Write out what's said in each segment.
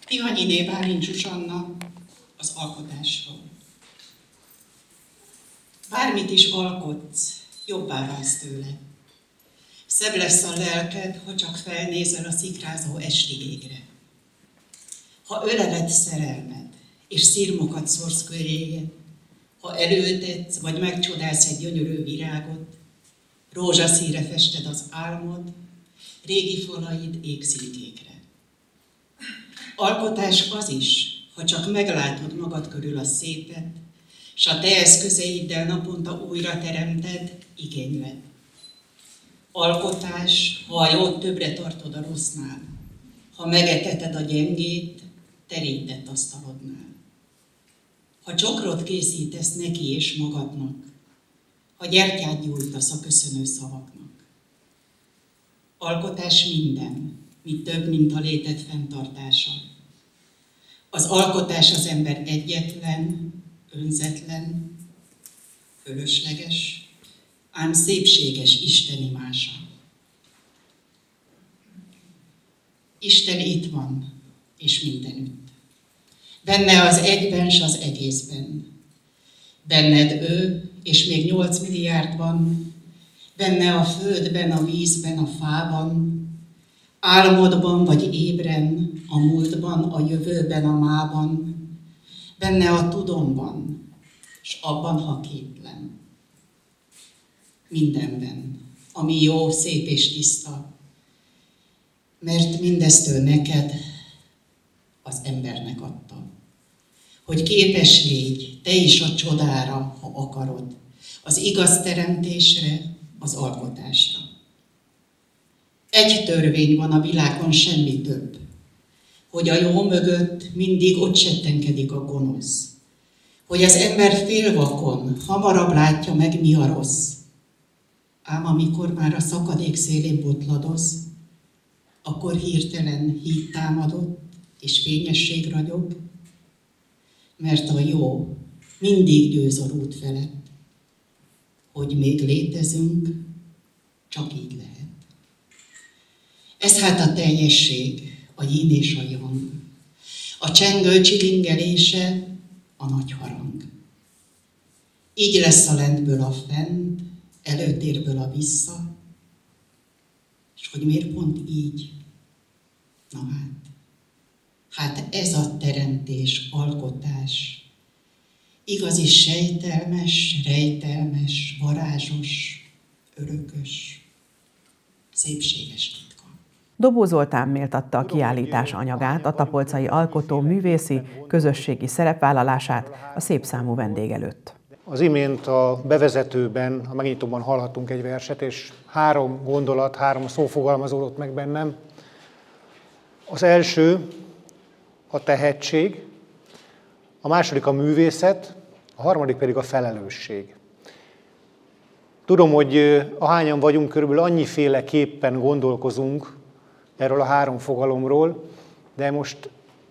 Tihanyiné Bálint Zsuzsanna az alkotásról. Bármit is alkotsz, jobbá válsz tőle. Szebb lesz a lelked, ha csak felnézel a szikrázó esti égre. Ha öleled szerelmed, és szirmokat szórsz köréje, ha elültetsz, vagy megcsodálsz egy gyönyörű virágot, rózsaszínre fested az álmod, régi falaid égszilkékre. Alkotás az is, ha csak meglátod magad körül a szépet, s a te eszközeiddel naponta újra teremted, igényled. Alkotás, ha a jót többre tartod a rossznál, ha megeteted a gyengét, terített asztalodnál. Ha csokrot készítesz neki és magadnak, ha gyertyát gyújtasz a köszönő szavaknak. Alkotás minden, mi több, mint a léted fenntartása. Az alkotás az ember egyetlen, önzetlen, fölösleges, ám szépséges istenimása. Isten itt van, és mindenütt. Benne az egyben, s az egészben. Benned ő, és még 8 milliárdban, benne a földben, a vízben, a fában, álmodban vagy ébren, a múltban, a jövőben, a mában, benne a tudomban, s abban, ha képlen. Mindenben, ami jó, szép és tiszta, mert mindezt ő neked, az embernek adta. Hogy képes légy, te is a csodára, ha akarod, az igaz teremtésre, az alkotásra. Egy törvény van a világon, semmi több, hogy a jó mögött mindig ott settenkedik a gonosz, hogy az ember félvakon hamarabb látja meg, mi a rossz. Ám amikor már a szakadék szélén botladoz, akkor hirtelen híd támadott, és fényesség ragyog, mert a jó mindig győz a rút felett, hogy még létezünk, csak így lehet. Ez hát a teljesség, a yin és a yang, a csengő csilingelése, a nagy harang. Így lesz a lentből a fent, előtérből a vissza, és hogy miért pont így? Na hát ez a teremtés, alkotás, igazi sejtelmes, rejtelmes, varázsos, örökös, szépséges titka. Dobó Zoltán méltatta a kiállítás anyagát, a tapolcai alkotó művészi, közösségi szerepvállalását a szépszámú vendég előtt. Az imént a bevezetőben, a megnyitóban hallhattunk egy verset, és 3 gondolat, 3 szó fogalmazódott meg bennem. Az első a tehetség, a második a művészet, a harmadik pedig a felelősség. Tudom, hogy ahányan vagyunk, körülbelül annyiféleképpen gondolkozunk erről a 3 fogalomról, de most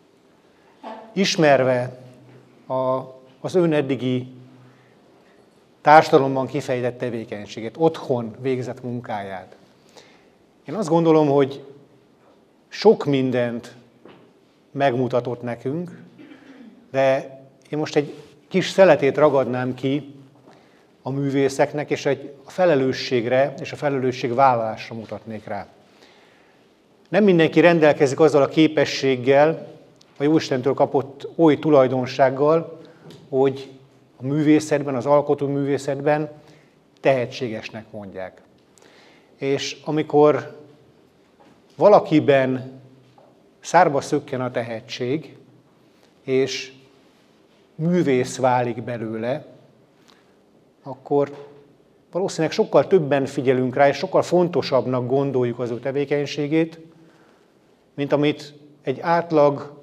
ismerve az ön eddigi társadalomban kifejtett tevékenységet, otthon végzett munkáját, én azt gondolom, hogy sok mindent megmutatott nekünk, de én most egy kis szeletét ragadnám ki a művészeknek, és a felelősségre és a felelősségvállalásra mutatnék rá. Nem mindenki rendelkezik azzal a képességgel, a Jóistentől kapott oly tulajdonsággal, hogy a művészetben, az alkotó művészetben tehetségesnek mondják. És amikor valakiben szárba szökken a tehetség, és művész válik belőle, akkor valószínűleg sokkal többen figyelünk rá, és sokkal fontosabbnak gondoljuk az ő tevékenységét, mint amit egy átlag,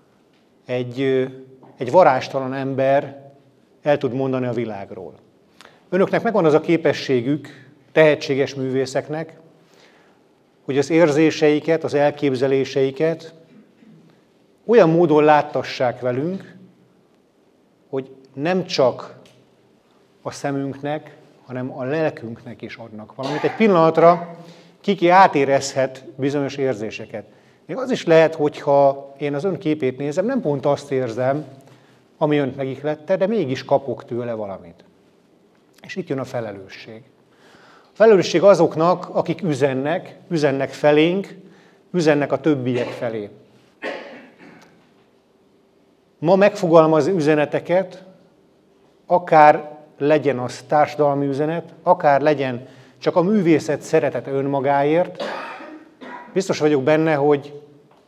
egy varástalan ember el tud mondani a világról. Önöknek megvan az a képességük, tehetséges művészeknek, hogy az érzéseiket, az elképzeléseiket olyan módon láttassák velünk, hogy nem csak a szemünknek, hanem a lelkünknek is adnak valamit. Egy pillanatra kiki átérezhet bizonyos érzéseket. Még az is lehet, hogyha én az ön képét nézem, nem pont azt érzem, ami önt megihlette, de mégis kapok tőle valamit. És itt jön a felelősség. A felelősség azoknak, akik üzennek felénk, üzennek a többiek felé. Ma megfogalmaz üzeneteket, akár legyen az társadalmi üzenet, akár legyen csak a művészet szeretete önmagáért, biztos vagyok benne, hogy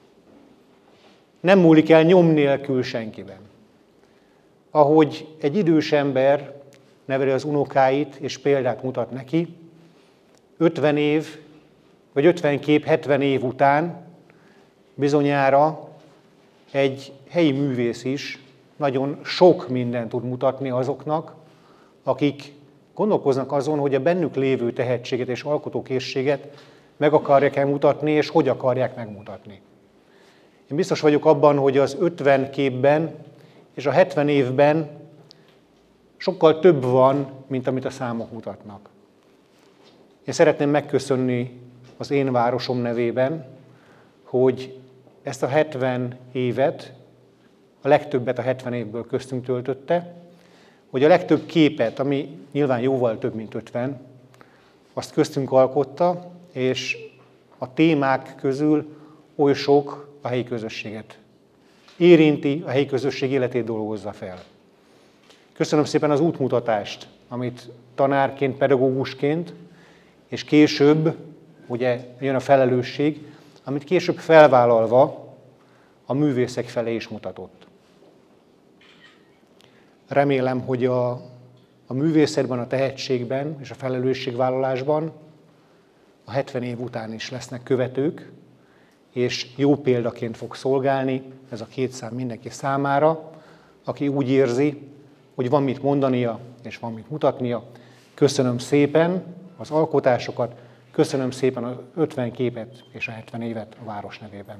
nem múlik el nyom nélkül senkiben. Ahogy egy idős ember neveli az unokáit, és példát mutat neki, 50 év, vagy 50 kép 70 év után bizonyára egy helyi művész is nagyon sok mindent tud mutatni azoknak, akik gondolkoznak azon, hogy a bennük lévő tehetséget és alkotókészséget meg akarják-e mutatni, és hogy akarják megmutatni. Én biztos vagyok abban, hogy az 50 képben és a 70 évben sokkal több van, mint amit a számok mutatnak. Én szeretném megköszönni az én városom nevében, hogy ezt a 70 évet, a legtöbbet a 70 évből köztünk töltötte, hogy a legtöbb képet, ami nyilván jóval több, mint 50, azt köztünk alkotta, és a témák közül oly sok a helyi közösséget érinti, a helyi közösség életét dolgozza fel. Köszönöm szépen az útmutatást, amit tanárként, pedagógusként, és később, ugye jön a felelősség, amit később felvállalva a művészek felé is mutatott. Remélem, hogy a művészetben, a tehetségben és a felelősségvállalásban a 70 év után is lesznek követők, és jó példaként fog szolgálni ez a két szám mindenki számára, aki úgy érzi, hogy van mit mondania és van mit mutatnia. Köszönöm szépen az alkotásokat, köszönöm szépen az 50 képet és a 70 évet a város nevében.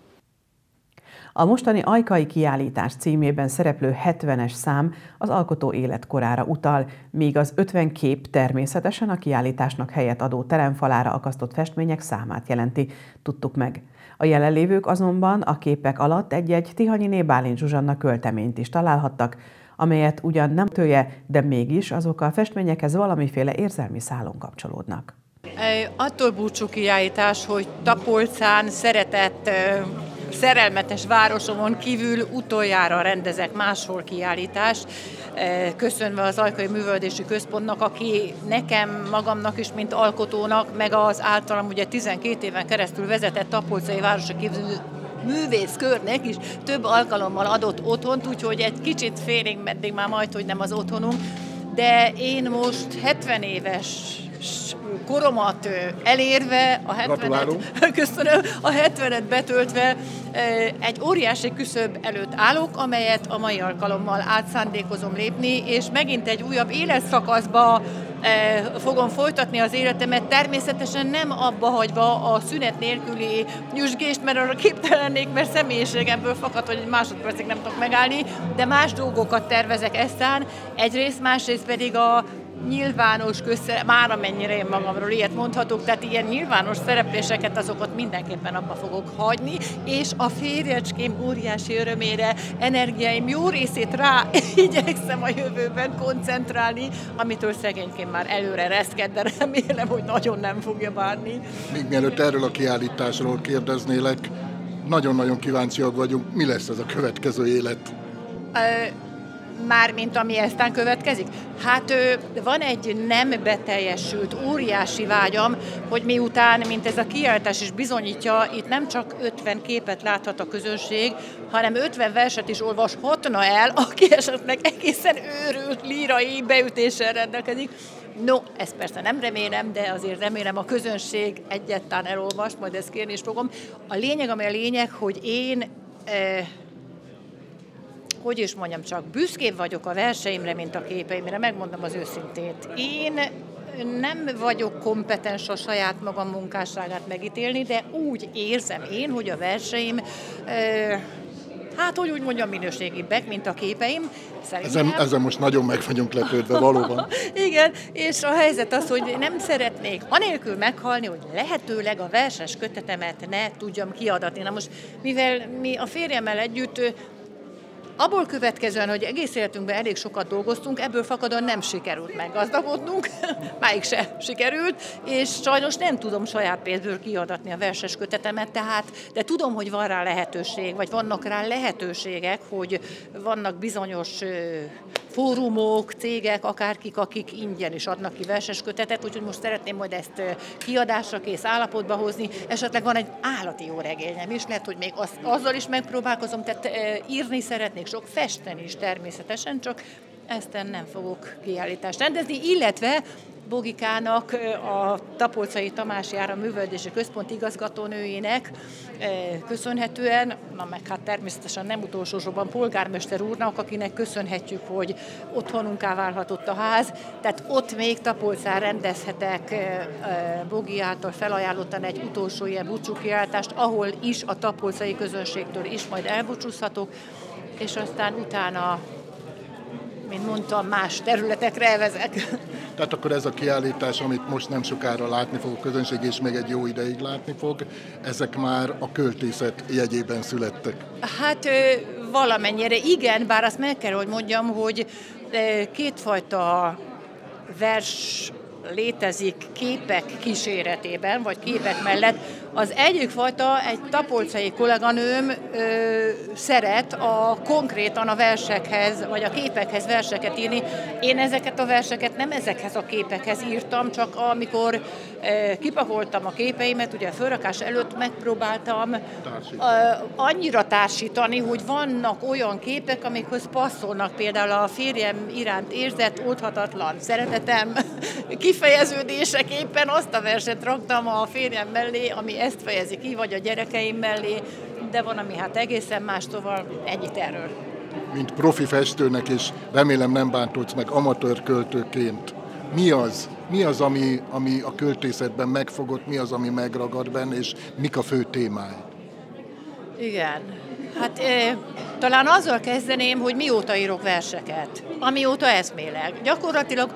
A mostani ajkai kiállítás címében szereplő 70-es szám az alkotó életkorára utal, míg az 50 kép természetesen a kiállításnak helyet adó teremfalára akasztott festmények számát jelenti, tudtuk meg. A jelenlévők azonban a képek alatt egy-egy Tihanyiné Bálint Zsuzsanna költeményt is találhattak, amelyet ugyan nem tője, de mégis azok a festményekhez valamiféle érzelmi szálon kapcsolódnak. Attól búcsú kiállítás, hogy Tapolcán szeretett, szerelmetes városomon kívül utoljára rendezek máshol kiállítást, köszönve az Ajkai Művelődési Központnak, aki nekem, magamnak is, mint alkotónak, meg az általam ugye 12 éven keresztül vezetett Tapolcai Városra Képző Művészkörnek is több alkalommal adott otthont, úgyhogy egy kicsit félig meddig már majd, hogy nem az otthonunk, de én most 70 éves koromat elérve, a 70-et betöltve egy óriási küszöb előtt állok, amelyet a mai alkalommal átszándékozom lépni, és megint egy újabb életszakaszba fogom folytatni az életemet, természetesen nem abba hagyva a szünet nélküli nyüzsgést, mert arra képtelennék, mert személyiségemből fakad, hogy egy másodpercig nem tudok megállni, de más dolgokat tervezek eztán, egyrészt, másrészt pedig a nyilvános már amennyire én magamról ilyet mondhatok, tehát ilyen nyilvános szerepléseket azokat mindenképpen abba fogok hagyni, és a férjecském óriási örömére energiáim jó részét rá igyekszem a jövőben koncentrálni, amitől szegényként már előre reszked, de remélem, hogy nagyon nem fogja bánni. Még mielőtt erről a kiállításról kérdeznélek, nagyon-nagyon kíváncsiak vagyunk, mi lesz ez a következő élet? Mármint ami eztán következik? Hát van egy nem beteljesült óriási vágyam, hogy miután, mint ez a kiállítás is bizonyítja, itt nem csak 50 képet láthat a közönség, hanem 50 verset is olvashatna el, aki esetleg egészen őrült lírai beütéssel rendelkezik. No, ezt persze nem remélem, de azért remélem a közönség egyáltalán elolvas, majd ezt kérni is fogom. A lényeg, ami a lényeg, hogy én hogy is mondjam csak, büszkébb vagyok a verseimre, mint a képeimre, megmondom az őszintét. Én nem vagyok kompetens a saját magam munkásságát megítélni, de úgy érzem én, hogy a verseim hát hogy úgy mondjam, minőségibbek, mint a képeim. Szerintem. Ezen most nagyon meg vagyunk lepődve, valóban. Igen, és a helyzet az, hogy nem szeretnék anélkül meghalni, hogy lehetőleg a verses kötetemet ne tudjam kiadatni. Na most, mivel mi a férjemmel együtt abból következően, hogy egész életünkben elég sokat dolgoztunk, ebből fakadóan nem sikerült meggazdagodnunk, máig se sikerült, és sajnos nem tudom saját pénzből kiadatni a verses kötetemet, de tudom, hogy van rá lehetőség, vagy vannak rá lehetőségek, hogy vannak bizonyos fórumok, cégek, akárkik, akik ingyen is adnak ki verses kötetet, úgyhogy most szeretném majd ezt kiadásra kész állapotba hozni. Esetleg van egy állati jó regényem is, lehet, hogy még azzal is megpróbálkozom, tehát írni szeretnék, sok festeni is természetesen, csak ezten nem fogok kiállítást rendezni, illetve Bogikának, a Tapolcai Tamási Ára Művelődési Központ igazgatónőjének köszönhetően, meg hát természetesen nem utolsó sorban polgármester úrnak, akinek köszönhetjük, hogy otthonunká válhatott a ház, tehát ott még Tapolcán rendezhetek Bogi által felajánlottan egy utolsó ilyen búcsúkiáltást, ahol is a tapolcai közönségtől is majd elbúcsúzhatok, és aztán utána, mint mondtam, más területekre elvezek. Tehát akkor ez a kiállítás, amit most nem sokára látni fog a közönség, és még egy jó ideig látni fog, ezek már a költészet jegyében születtek. Hát valamennyire igen, bár azt meg kell, hogy mondjam, hogy kétfajta vers létezik képek kíséretében, vagy képek mellett. Az egyik fajta, egy tapolcai kolléganőm szeret konkrétan a versekhez, vagy a képekhez verseket írni. Én ezeket a verseket nem ezekhez a képekhez írtam, csak amikor kipakoltam a képeimet, ugye a fölrakás előtt megpróbáltam annyira társítani, hogy vannak olyan képek, amikhoz passzolnak, például a férjem iránt érzett, oldhatatlan szeretetem kifejeződéseképpen azt a verset raktam a férjem mellé, ami ezt fejezi ki, vagy a gyerekeim mellé, de van, ami hát egészen más, szóval ennyit erről. Mint profi festőnek, és remélem nem bántódsz meg amatőr költőként, mi az, ami a költészetben megfogott, mi az, ami megragad benne, és mik a fő témái? Igen, hát talán azzal kezdeném, hogy mióta írok verseket, amióta eszmélek. Gyakorlatilag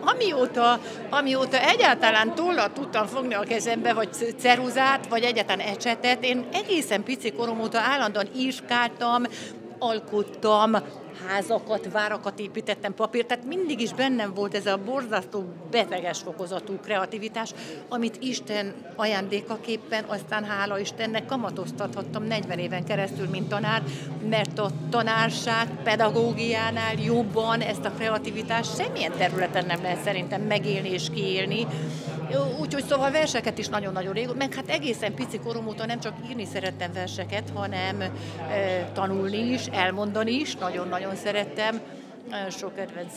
amióta egyáltalán tollat tudtam fogni a kezembe, vagy ceruzát, vagy egyáltalán ecsetet, én egészen pici korom óta állandóan írkáltam, alkottam, házakat, várakat építettem, papírt, tehát mindig is bennem volt ez a borzasztó beteges fokozatú kreativitás, amit Isten ajándékaképpen, aztán hála Istennek kamatoztathattam 40 éven keresztül, mint tanár, mert a tanárság pedagógiánál jobban ezt a kreativitást semmilyen területen nem lehet szerintem megélni és kiélni. Úgyhogy szóval verseket is nagyon-nagyon régóta, meg hát egészen pici korom óta nem csak írni szerettem verseket, hanem tanulni is, elmondani is, nagyon-nagyon szerettem. Sok kedvenc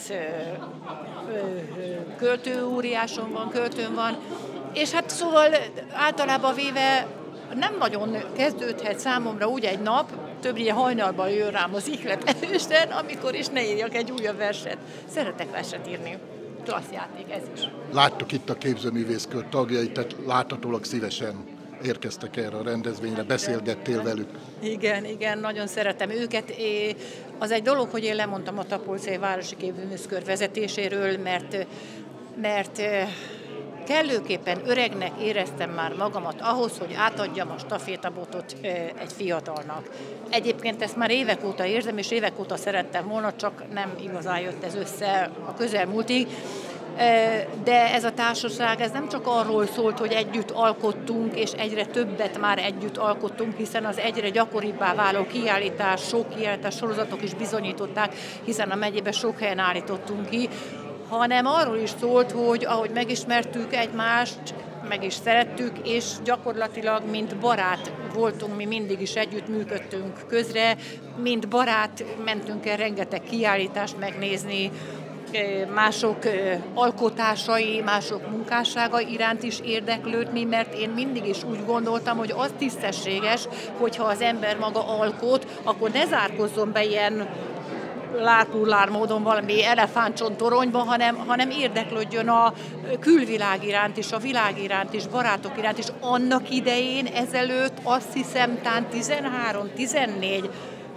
költőm van, és hát szóval általában véve nem nagyon kezdődhet számomra úgy egy nap, többnyire hajnalban jön rám az ihlet amikor is ne írjak egy újabb verset. Szeretek verset írni. Klassz játék, ez is. Láttuk itt a képzőművészkör tagjait, tehát láthatólag szívesen érkeztek erre a rendezvényre, beszélgettél velük. Igen, nagyon szeretem őket. Az egy dolog, hogy én lemondtam a Tapolcai Városi Képzőművészkör vezetéséről, mert kellőképpen öregnek éreztem már magamat ahhoz, hogy átadjam a stafétabotot egy fiatalnak. Egyébként ezt már évek óta érzem, és évek óta szerettem volna, csak nem igazán jött ez össze a közelmúltig. De ez a társaság, ez nem csak arról szólt, hogy együtt alkottunk, és egyre többet már együtt alkottunk, hiszen az egyre gyakoribbá váló sok kiállítás sorozatok is bizonyították, hiszen a megyében sok helyen állítottunk ki, hanem arról is szólt, hogy ahogy megismertük egymást, meg is szerettük, és gyakorlatilag mint barát voltunk, mi mindig is együtt működtünk közre, mint barát mentünk el rengeteg kiállítást megnézni, mások alkotásai, mások munkássága iránt is érdeklődni, mert én mindig is úgy gondoltam, hogy az tisztességes, hogyha az ember maga alkot, akkor ne zárkozzon be ilyen lárpullár módon valami elefántcsontoronyba, hanem érdeklődjön a külvilág iránt is, a világ iránt is, barátok iránt is. Annak idején ezelőtt azt hiszem, tán 13-14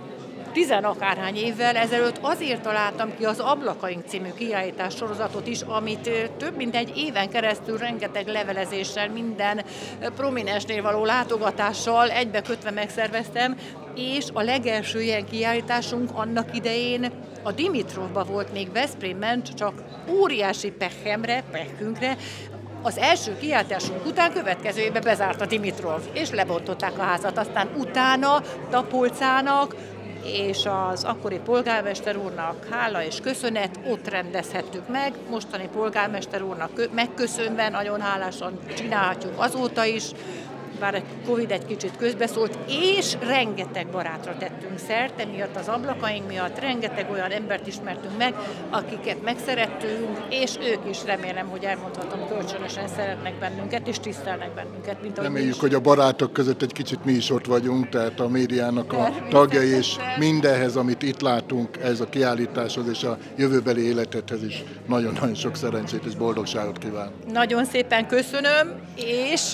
10-akárhány évvel ezelőtt azért találtam ki az Ablakaink című kiállítás sorozatot is, amit több mint egy éven keresztül rengeteg levelezéssel, minden prominensnél való látogatással egybekötve megszerveztem, és a legelső ilyen kiállításunk annak idején a Dimitrovban volt még Veszprémben, csak óriási pehünkre. Az első kiállításunk után következő évben bezárt a Dimitrov, és lebontották a házat. Aztán utána Tapolcának és az akkori polgármester úrnak hála és köszönet, ott rendezhettük meg. Mostani polgármester úrnak megköszönve, nagyon hálásan csinálhatjuk azóta is, bár a Covid egy kicsit közbeszólt, és rengeteg barátra tettünk szert, emiatt az Ablakaink miatt rengeteg olyan embert ismertünk meg, akiket megszerettünk, és ők is remélem, hogy elmondhatom, kölcsönösen szeretnek bennünket, és tisztelnek bennünket, mint ahogy reméljük, hogy a barátok között egy kicsit mi is ott vagyunk, tehát a médiának a tagjai, és mindenhez, amit itt látunk, ez a kiállításhoz és a jövőbeli életedhez is nagyon-nagyon sok szerencsét és boldogságot kíván. Nagyon szépen köszönöm, és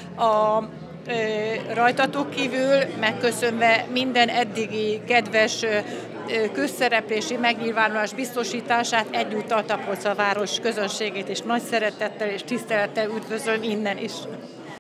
rajtatok kívül megköszönve minden eddigi kedves közszereplési megnyilvánulás biztosítását, egyúttal Tapolca város közönségét is nagy szeretettel és tisztelettel üdvözlöm innen is.